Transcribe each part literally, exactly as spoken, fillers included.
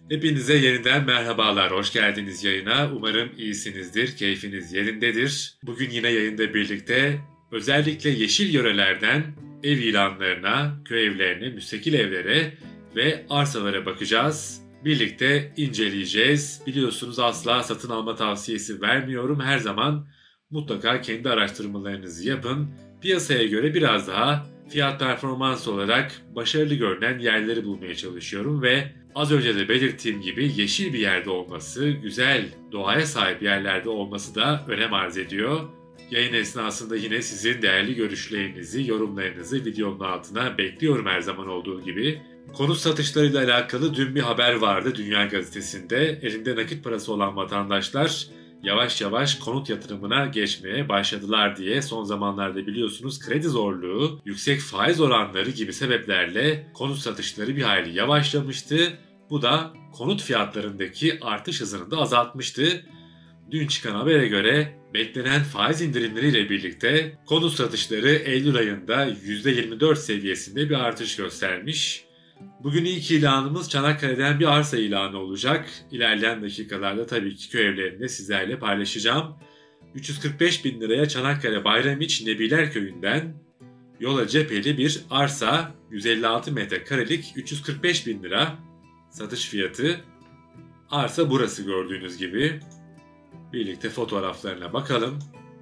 Hepinize yeniden merhabalar, hoş geldiniz yayına. Umarım iyisinizdir, keyfiniz yerindedir. Bugün yine yayında birlikte özellikle yeşil yörelerden ev ilanlarına, köy evlerine, müstakil evlere ve arsalara bakacağız. Birlikte inceleyeceğiz. Biliyorsunuz asla satın alma tavsiyesi vermiyorum. Her zaman mutlaka kendi araştırmalarınızı yapın. Piyasaya göre biraz daha fiyat performans olarak başarılı görünen yerleri bulmaya çalışıyorum ve az önce de belirttiğim gibi yeşil bir yerde olması, güzel doğaya sahip yerlerde olması da önem arz ediyor. Yayın esnasında yine sizin değerli görüşlerinizi, yorumlarınızı videonun altına bekliyorum her zaman olduğu gibi. Konut satışlarıyla alakalı dün bir haber vardı Dünya Gazetesi'nde. Elinde nakit parası olan vatandaşlar yavaş yavaş konut yatırımına geçmeye başladılar diye. Son zamanlarda biliyorsunuz kredi zorluğu, yüksek faiz oranları gibi sebeplerle konut satışları bir hayli yavaşlamıştı. Bu da konut fiyatlarındaki artış hızını da azaltmıştı. Dün çıkan habere göre beklenen faiz indirimleriyle birlikte konut satışları Eylül ayında yüzde yirmi dört seviyesinde bir artış göstermiş. Bugün ilk ilanımız Çanakkale'den bir arsa ilanı olacak. İlerleyen dakikalarda tabii ki köy evlerini de sizlerle paylaşacağım. üç yüz kırk beş bin liraya Çanakkale Bayramiç Nebiler Köyü'nden yola cepheli bir arsa, yüz elli altı metrekarelik, üç yüz kırk beş bin lira satış fiyatı. Arsa burası gördüğünüz gibi. Birlikte fotoğraflarına bakalım.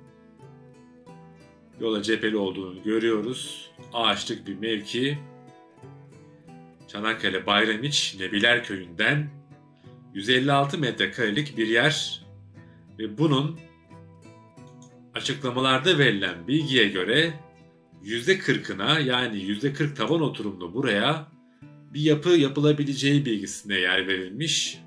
Yola cepheli olduğunu görüyoruz. Ağaçlık bir mevki. Çanakkale Bayramiç Nebiler Köyü'nden yüz elli altı metrekarelik bir yer ve bunun açıklamalarda verilen bilgiye göre yüzde kırkına yani yüzde kırk taban oturumlu buraya bir yapı yapılabileceği bilgisine yer verilmiş.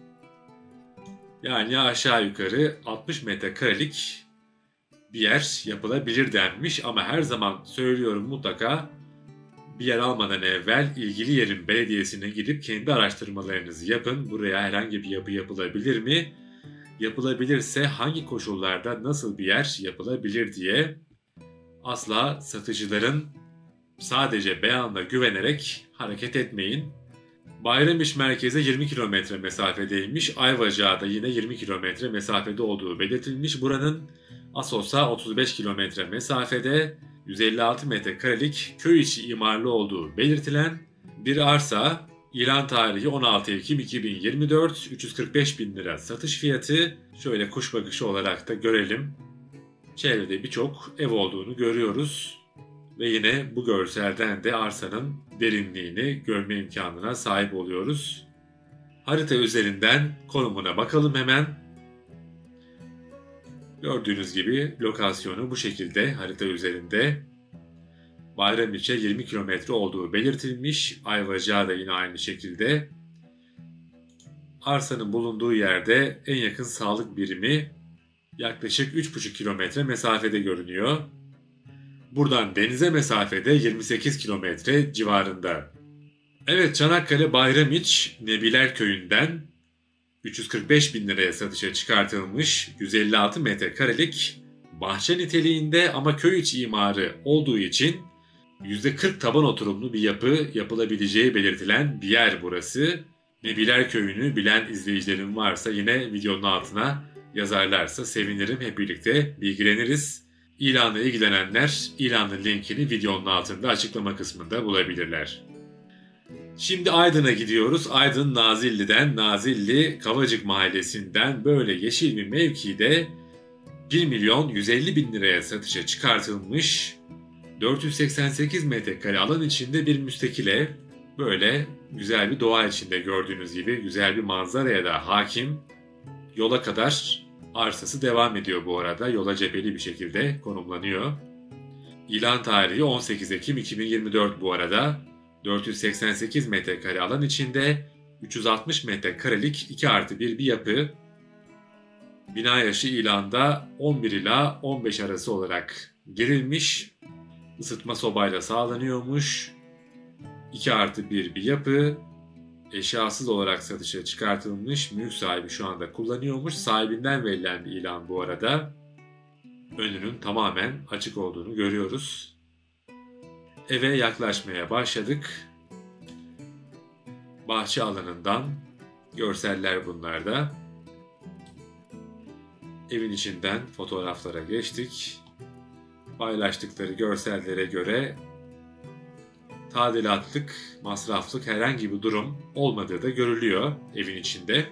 Yani aşağı yukarı altmış metrekarelik bir yer yapılabilir denmiş ama her zaman söylüyorum mutlaka bir yer almadan evvel ilgili yerin belediyesine gidip kendi araştırmalarınızı yapın. Buraya herhangi bir yapı yapılabilir mi? Yapılabilirse hangi koşullarda nasıl bir yer yapılabilir diye. Asla satıcıların sadece beyanına güvenerek hareket etmeyin. Bayramiç merkeze yirmi kilometre mesafedeymiş. Ayvacık'a da yine yirmi kilometre mesafede olduğu belirtilmiş. Buranın Assos'a otuz beş kilometre mesafede yüz elli altı metrekarelik köy içi imarlı olduğu belirtilen bir arsa. İlan tarihi on altı Ekim iki bin yirmi dört, üç yüz kırk beş bin lira satış fiyatı. Şöyle kuş bakışı olarak da görelim. Çevrede birçok ev olduğunu görüyoruz. Ve yine bu görselden de arsanın derinliğini görme imkanına sahip oluyoruz. Harita üzerinden konumuna bakalım hemen. Gördüğünüz gibi lokasyonu bu şekilde harita üzerinde. Bayramiç'e yirmi kilometre olduğu belirtilmiş. Ayvacık'a da yine aynı şekilde. Arsanın bulunduğu yerde en yakın sağlık birimi yaklaşık üç buçuk kilometre mesafede görünüyor. Buradan denize mesafede yirmi sekiz kilometre civarında. Evet, Çanakkale Bayramiç Nebiler Köyü'nden üç yüz kırk beş bin liraya satışa çıkartılmış yüz elli altı metrekarelik bahçe niteliğinde ama köy içi imarı olduğu için yüzde kırk taban oturumlu bir yapı yapılabileceği belirtilen bir yer burası. Nebiler Köyü'nü bilen izleyicilerim varsa yine videonun altına yazarlarsa sevinirim, hep birlikte bilgileniriz. İlanla ilgilenenler ilanın linkini videonun altında açıklama kısmında bulabilirler. Şimdi Aydın'a gidiyoruz. Aydın Nazilli'den, Nazilli Kavacık Mahallesi'nden böyle yeşil bir mevkide bir milyon yüz elli bin liraya satışa çıkartılmış dört yüz seksen sekiz metrekare alan içinde bir müstakil ev. Böyle güzel bir doğa içinde gördüğünüz gibi güzel bir manzaraya da hakim. Yola kadar arsası devam ediyor bu arada. Yola cepheli bir şekilde konumlanıyor. İlan tarihi on sekiz Ekim iki bin yirmi dört bu arada. dört yüz seksen sekiz metrekare alan içinde üç yüz altmış metrekarelik iki artı bir bir yapı. Bina yaşı ilanda on bir ila on beş arası olarak girilmiş. Isıtma sobayla sağlanıyormuş. iki artı bir bir yapı. Eşyasız olarak satışa çıkartılmış. Mülk sahibi şu anda kullanıyormuş. Sahibinden verilen bir ilan bu arada. Önünün tamamen açık olduğunu görüyoruz. Eve yaklaşmaya başladık. Bahçe alanından Görseller bunlarda. Evin içinden fotoğraflara geçtik. Paylaştıkları görsellere göre tadilatlık, masraflık herhangi bir durum olmadığı da görülüyor evin içinde.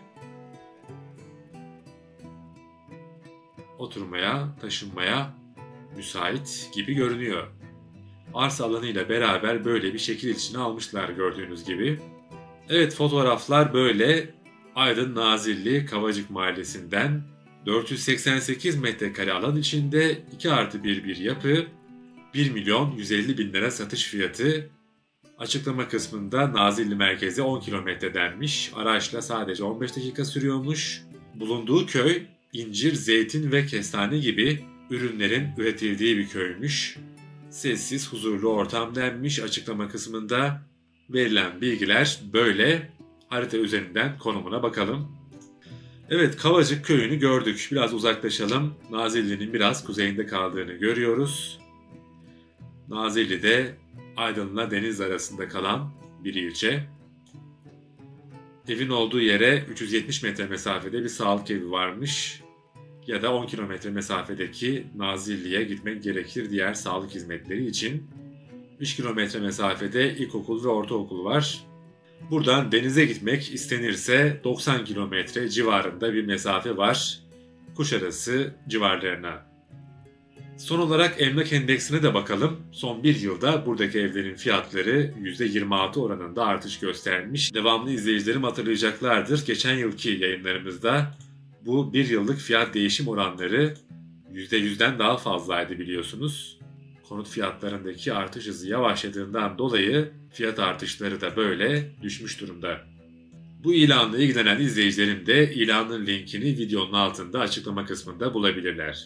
Oturmaya, taşınmaya müsait gibi görünüyor. Arsa alanıyla beraber böyle bir şekil içine almışlar gördüğünüz gibi. Evet, fotoğraflar böyle. Aydın Nazilli Kavacık Mahallesi'nden dört yüz seksen sekiz metrekare alan içinde iki artı bir bir yapı, bir milyon yüz elli bin lira satış fiyatı. Açıklama kısmında Nazilli merkeze on kilometre denmiş. Araçla sadece on beş dakika sürüyormuş. Bulunduğu köy incir, zeytin ve kestane gibi ürünlerin üretildiği bir köymüş. Sessiz, huzurlu ortam denmiş açıklama kısmında. Verilen bilgiler böyle. Harita üzerinden konumuna bakalım. Evet, Kavacık köyünü gördük. Biraz uzaklaşalım. Nazilli'nin biraz kuzeyinde kaldığını görüyoruz. Nazilli'de Aydın'la deniz arasında kalan bir ilçe. Evin olduğu yere üç yüz yetmiş metre mesafede bir sağlık evi varmış. Ya da on kilometre mesafedeki Nazilli'ye gitmek gerekir diğer sağlık hizmetleri için. üç kilometre mesafede ilkokul ve ortaokul var. Buradan denize gitmek istenirse doksan kilometre civarında bir mesafe var. Kuşadası civarlarına. Son olarak emlak endeksine de bakalım. Son bir yılda buradaki evlerin fiyatları yüzde yirmi altı oranında artış göstermiş. Devamlı izleyicilerim hatırlayacaklardır. Geçen yılki yayınlarımızda bu bir yıllık fiyat değişim oranları yüzde yüzden daha fazlaydı biliyorsunuz. Konut fiyatlarındaki artış hızı yavaşladığından dolayı fiyat artışları da böyle düşmüş durumda. Bu ilanla ilgilenen izleyicilerim de ilanın linkini videonun altında açıklama kısmında bulabilirler.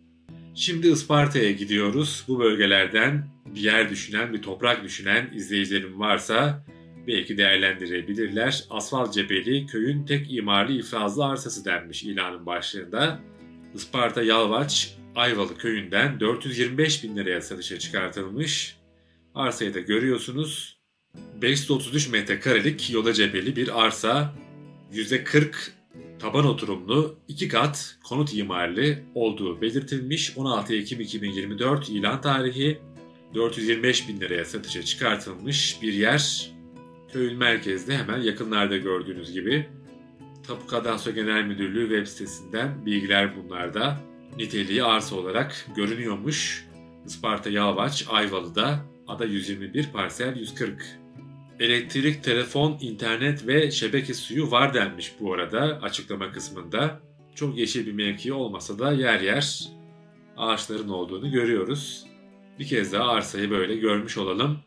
Şimdi Isparta'ya gidiyoruz. Bu bölgelerden bir yer düşünen, bir toprak düşünen izleyicilerim varsa belki değerlendirebilirler. Asfalt cepheli köyün tek imarlı ifrazlı arsası denmiş ilanın başlığında. Isparta Yalvaç Ayvalı köyünden dört yüz yirmi beş bin liraya satışa çıkartılmış. Arsayı da görüyorsunuz. beş yüz otuz üç metrekarelik yola cepheli bir arsa. yüzde kırk taban oturumlu, iki kat konut imarlı olduğu belirtilmiş. on altı Ekim iki bin yirmi dört ilan tarihi. dört yüz yirmi beş bin liraya satışa çıkartılmış bir yer. Köyün merkezde hemen yakınlarda gördüğünüz gibi. Tapu Kadastro Genel Müdürlüğü web sitesinden bilgiler bunlarda. Niteliği arsa olarak görünüyormuş. Isparta Yalvaç Ayvalı'da ada yüz yirmi bir parsel yüz kırk. Elektrik, telefon, internet ve şebeke suyu var denmiş bu arada açıklama kısmında. Çok yeşil bir mevki olmasa da yer yer ağaçların olduğunu görüyoruz. Bir kez daha arsayı böyle görmüş olalım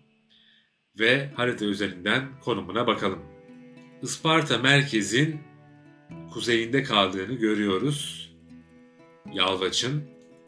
ve harita üzerinden konumuna bakalım. Isparta merkezin kuzeyinde kaldığını görüyoruz. Yalvaç'ın.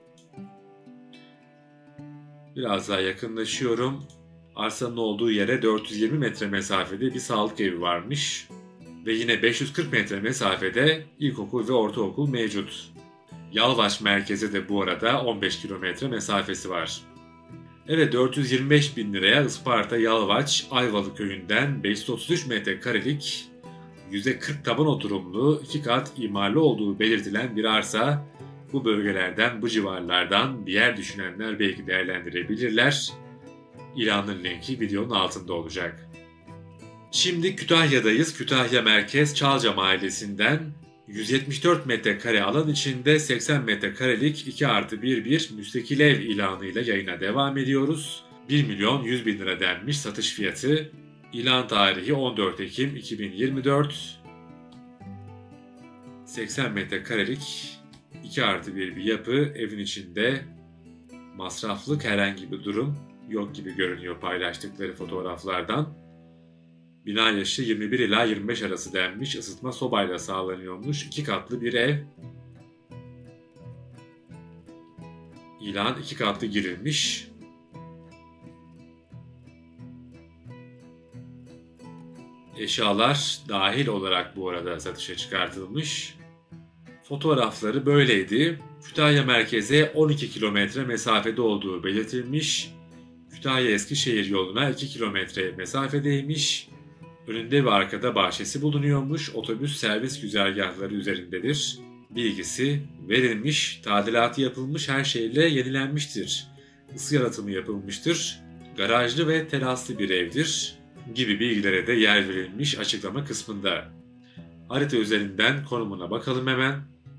Biraz daha yakınlaşıyorum. Arsanın olduğu yere dört yüz yirmi metre mesafede bir sağlık evi varmış. Ve yine beş yüz kırk metre mesafede ilkokul ve ortaokul mevcut. Yalvaç merkeze de bu arada on beş kilometre mesafesi var. Evet, dört yüz yirmi beş bin liraya Isparta Yalvaç Ayvalı köyünden beş yüz otuz üç metrekarelik yüzde kırk taban oturumlu iki kat imarlı olduğu belirtilen bir arsa. Bu bölgelerden, bu civarlardan bir yer düşünenler belki değerlendirebilirler. İlanın linki videonun altında olacak. Şimdi Kütahya'dayız. Kütahya Merkez Çalca Mahallesi'nden yüz yetmiş dört metrekare alan içinde seksen metrekarelik iki artı bir bir müstakil ev ilanıyla yayına devam ediyoruz. bir milyon yüz bin lira denmiş satış fiyatı. İlan tarihi on dört Ekim iki bin yirmi dört. seksen metrekarelik iki artı bir bir yapı, evin içinde masraflık herhangi bir durum yok gibi görünüyor paylaştıkları fotoğraflardan. Bina yaşı yirmi bir ila yirmi beş arası denmiş, ısıtma sobayla sağlanıyormuş, iki katlı bir ev. İlan iki katlı girilmiş. Eşyalar dahil olarak bu arada satışa çıkartılmış. Fotoğrafları böyleydi. Kütahya merkeze on iki kilometre mesafede olduğu belirtilmiş. Kütahya Eskişehir yoluna iki kilometre mesafedeymiş. Önünde ve arkada bahçesi bulunuyormuş. Otobüs servis güzergahları üzerindedir. Bilgisi verilmiş, tadilatı yapılmış, her şeyle yenilenmiştir. Isı yalıtımı yapılmıştır. Garajlı ve teraslı bir evdir gibi bilgilere de yer verilmiş açıklama kısmında. Harita üzerinden konumuna bakalım hemen.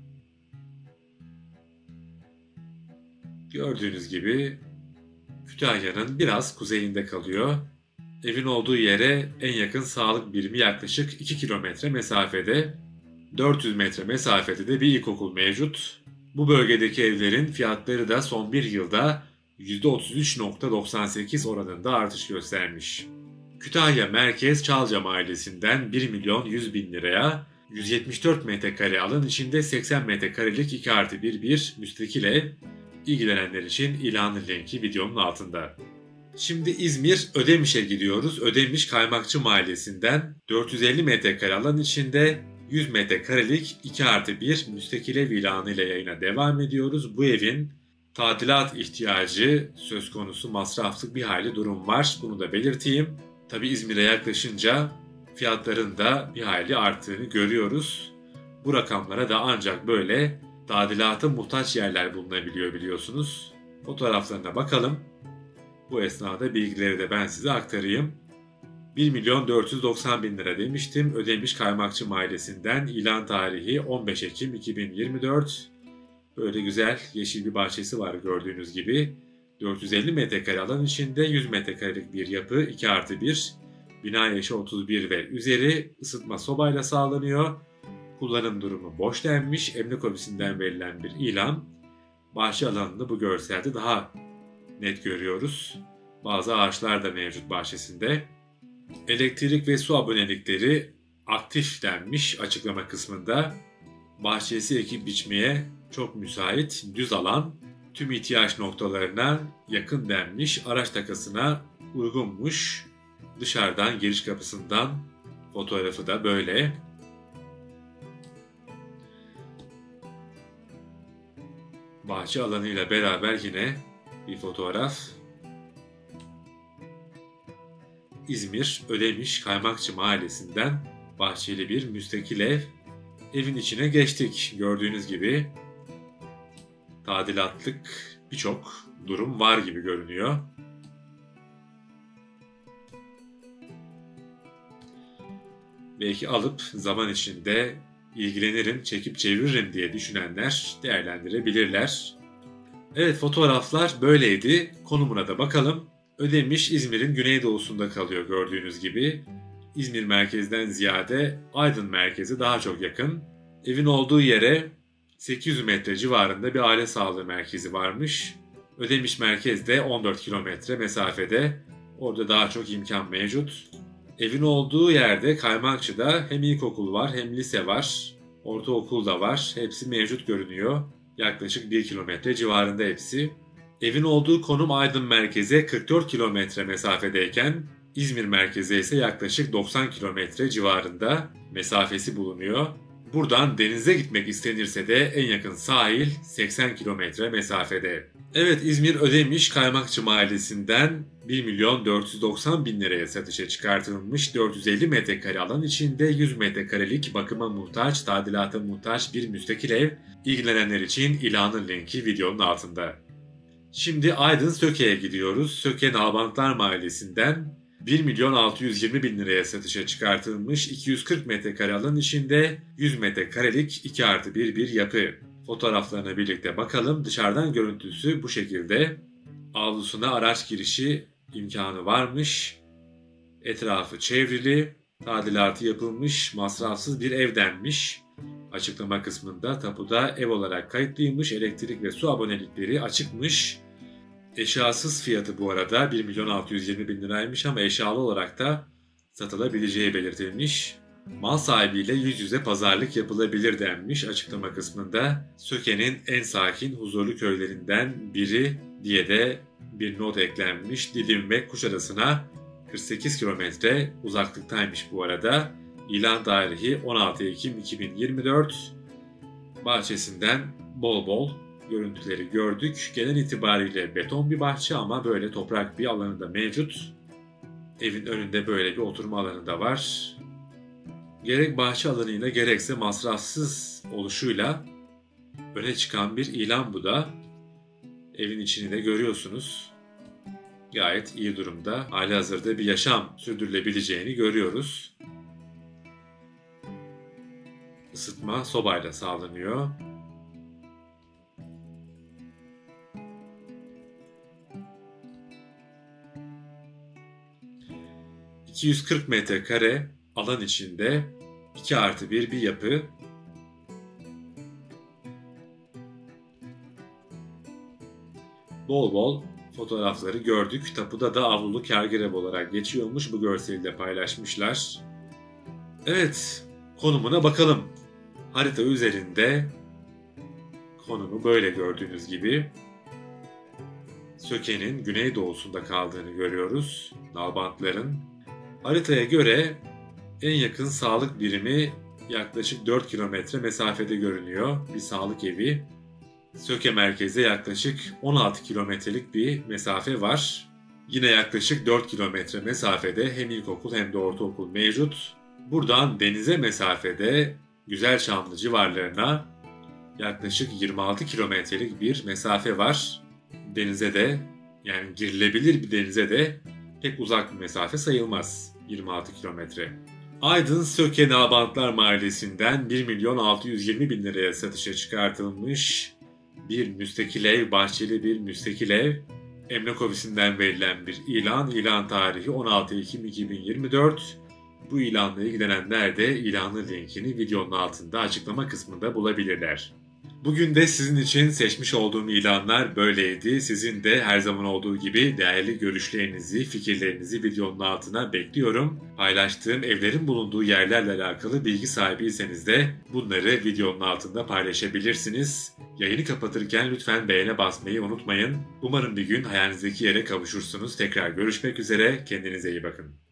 Gördüğünüz gibi Kütahya'nın biraz kuzeyinde kalıyor. Evin olduğu yere en yakın sağlık birimi yaklaşık iki kilometre mesafede. dört yüz metre mesafede de bir ilkokul mevcut. Bu bölgedeki evlerin fiyatları da son bir yılda yüzde otuz üç virgül doksan sekiz oranında artış göstermiş. Kütahya Merkez Çalca Mahallesi'nden bir milyon yüz bin liraya yüz yetmiş dört metrekare alan içinde seksen metrekarelik iki artı bir bir müstakil ev. İlgilenenler için ilanın linki videonun altında. Şimdi İzmir Ödemiş'e gidiyoruz. Ödemiş Kaymakçı Mahallesi'nden dört yüz elli metrekare alan içinde yüz metrekarelik iki artı bir müstakil ev ilanı ile yayına devam ediyoruz. Bu evin tadilat ihtiyacı söz konusu, masraflık bir hayli durum var. Bunu da belirteyim. Tabi İzmir'e yaklaşınca fiyatların da bir hayli arttığını görüyoruz. Bu rakamlara da ancak böyle tadilata muhtaç yerler bulunabiliyor biliyorsunuz. Fotoğraflarına bakalım. Bu esnada bilgileri de ben size aktarayım. bir milyon dört yüz doksan bin lira demiştim. Ödemiş Kaymakçı Mahallesi'nden, ilan tarihi on beş Ekim iki bin yirmi dört. Böyle güzel yeşil bir bahçesi var gördüğünüz gibi. dört yüz elli metrekare alan içinde yüz metrekarelik bir yapı, iki artı bir. Bina yaşı otuz bir ve üzeri, ısıtma sobayla sağlanıyor. Kullanım durumu boş denmiş. Emlak ofisinden verilen bir ilan. Bahçe alanını bu görselde daha net görüyoruz. Bazı ağaçlar da mevcut bahçesinde. Elektrik ve su abonelikleri aktif denmiş açıklama kısmında. Bahçesi ekip biçmeye çok müsait, düz alan, tüm ihtiyaç noktalarına yakın denmiş, araç takasına uygunmuş. Dışarıdan giriş kapısından fotoğrafı da böyle. Bahçe alanıyla beraber yine bir fotoğraf. İzmir Ödemiş Kaymakçı Mahallesi'nden bahçeli bir müstakil ev. Evin içine geçtik. Gördüğünüz gibi tadilatlık birçok durum var gibi görünüyor. Belki alıp zaman içinde ilgilenirim, çekip çeviririm diye düşünenler değerlendirebilirler. Evet, fotoğraflar böyleydi. Konumuna da bakalım. Ödemiş İzmir'in güneydoğusunda kalıyor gördüğünüz gibi. İzmir merkezden ziyade Aydın merkezi daha çok yakın. Evin olduğu yere sekiz yüz metre civarında bir aile sağlığı merkezi varmış. Ödemiş merkezde on dört kilometre mesafede. Orada daha çok imkan mevcut. Evin olduğu yerde Kaymakçı'da hem ilkokul var hem lise var. Ortaokul da var. Hepsi mevcut görünüyor. Yaklaşık bir kilometre civarında hepsi. Evin olduğu konum Aydın merkeze kırk dört kilometre mesafedeyken İzmir merkeze ise yaklaşık doksan kilometre civarında mesafesi bulunuyor. Buradan denize gitmek istenirse de en yakın sahil seksen kilometre mesafede. Evet, İzmir Ödemiş Kaymakçı Mahallesi'nden bir milyon dört yüz doksan bin liraya satışa çıkartılmış dört yüz elli metrekare alan içinde yüz metrekarelik bakıma muhtaç, tadilata muhtaç bir müstakil ev. İlgilenenler için ilanın linki videonun altında. Şimdi Aydın Söke'ye gidiyoruz. Söke Nalbantlar Mahallesi'nden bir milyon altı yüz yirmi bin liraya satışa çıkartılmış iki yüz kırk metrekare alan içinde yüz metrekarelik iki artı bir bir yapı. Fotoğraflarına birlikte bakalım. Dışarıdan görüntüsü bu şekilde. Avlusuna araç girişi imkanı varmış. Etrafı çevrili, tadilatı yapılmış, masrafsız bir ev denmiş. Açıklama kısmında tapuda ev olarak kayıtlıymış, elektrik ve su abonelikleri açıkmış. Eşyasız fiyatı bu arada bir milyon altı yüz yirmi bin liraymış ama eşyalı olarak da satılabileceği belirtilmiş. Mal sahibiyle yüz yüze pazarlık yapılabilir denmiş açıklama kısmında. Söke'nin en sakin, huzurlu köylerinden biri diye de bir not eklenmiş. Didim ve Kuşadası'na kırk sekiz kilometre uzaklıktaymış bu arada. İlan tarihi on altı Ekim iki bin yirmi dört. Bahçesinden bol bol görüntüleri gördük. Genel itibariyle beton bir bahçe ama böyle toprak bir alanı da mevcut. Evin önünde böyle bir oturma alanı da var. Gerek bahçe alanıyla gerekse masrafsız oluşuyla öne çıkan bir ilan bu da. Evin içini de görüyorsunuz. Gayet iyi durumda. Halihazırda bir yaşam sürdürülebileceğini görüyoruz. Isıtma sobayla sağlanıyor. iki yüz kırk metrekare alan içinde iki artı bir bir yapı. Bol bol fotoğrafları gördük. Tapuda da avlulu kârgır ev olarak geçiyormuş. Bu görseli de paylaşmışlar. Evet, konumuna bakalım. Harita üzerinde konumu böyle gördüğünüz gibi. Söke'nin güneydoğusunda kaldığını görüyoruz. Nalbantların. Haritaya göre en yakın sağlık birimi yaklaşık dört kilometre mesafede görünüyor. Bir sağlık evi. Söke merkeze yaklaşık on altı kilometrelik bir mesafe var. Yine yaklaşık dört kilometre mesafede hem ilkokul hem de ortaokul mevcut. Buradan denize mesafede Güzelçamlı civarlarına yaklaşık yirmi altı kilometrelik bir mesafe var. Denize de, yani girilebilir bir denize de pek uzak bir mesafe sayılmaz yirmi altı kilometre. Aydın Söke Nalbantlar Mahallesi'nden bir milyon altı yüz yirmi bin liraya satışa çıkartılmış bir müstakil ev, bahçeli bir müstakil ev. Emlak ofisinden verilen bir ilan. İlan tarihi on altı Ekim iki bin yirmi dört. Bu ilanla ilgilenenler de ilanın linkini videonun altında açıklama kısmında bulabilirler. Bugün de sizin için seçmiş olduğum ilanlar böyleydi. Sizin de her zaman olduğu gibi değerli görüşlerinizi, fikirlerinizi videonun altına bekliyorum. Paylaştığım evlerin bulunduğu yerlerle alakalı bilgi sahibiyseniz de bunları videonun altında paylaşabilirsiniz. Yayını kapatırken lütfen beğene basmayı unutmayın. Umarım bir gün hayalinizdeki yere kavuşursunuz. Tekrar görüşmek üzere. Kendinize iyi bakın.